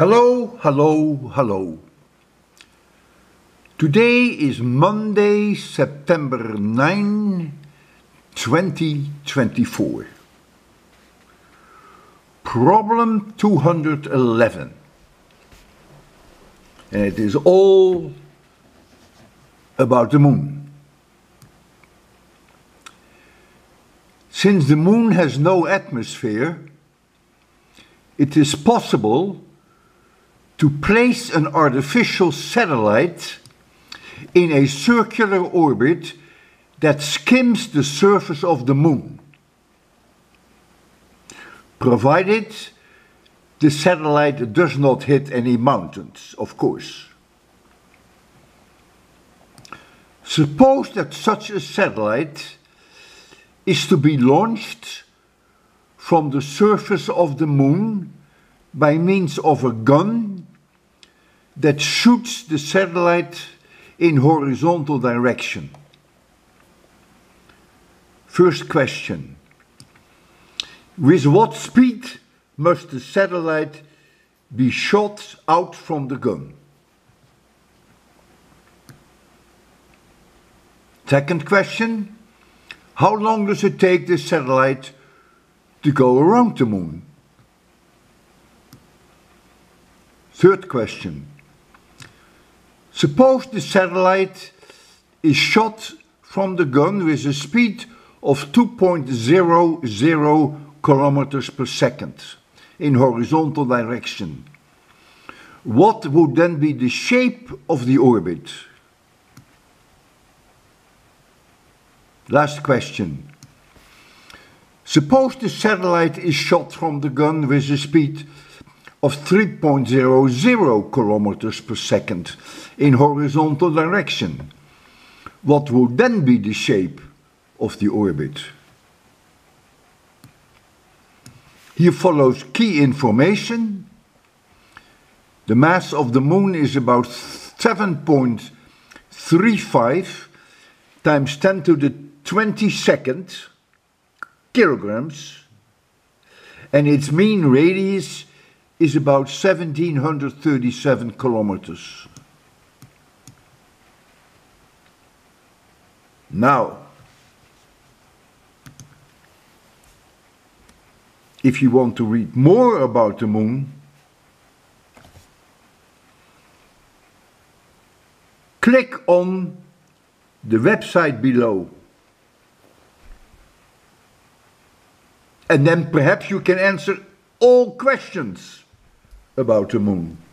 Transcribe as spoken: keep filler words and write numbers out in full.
Hello, hello, hello. Today is Monday, September ninth, twenty twenty-four. Problem two hundred eleven. And it is all about the moon. Since the moon has no atmosphere, it is possible to place an artificial satellite in a circular orbit that skims the surface of the moon, provided the satellite does not hit any mountains, of course. Suppose that such a satellite is to be launched from the surface of the moon by means of a gun that shoots the satellite in horizontal direction. First question: with what speed must the satellite be shot out from the gun? Second question: how long does it take the satellite to go around the moon? Third question: suppose the satellite is shot from the gun with a speed of two point zero zero kilometers per second in horizontal direction. What would then be the shape of the orbit? Last question. Suppose the satellite is shot from the gun with a speed of three point zero zero kilometers per second in horizontal direction. What would then be the shape of the orbit? Here follows key information. The mass of the moon is about seven point three five times ten to the twenty-second kilograms, and its mean radius is about one thousand seven hundred thirty-seven kilometers. Now, if you want to read more about the moon, click on the website below. And then perhaps you can answer all questions about the moon.